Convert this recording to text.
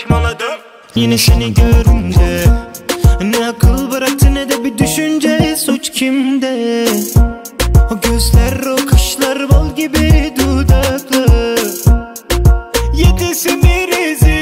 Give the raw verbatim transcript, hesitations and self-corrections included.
saçmaladım. Yine seni görünce ne akıl bıraktı ne de bir düşünce. Suç kimde? O gözler, o kaşlar, bal gibi dudaklar. Yedisi bir rezil.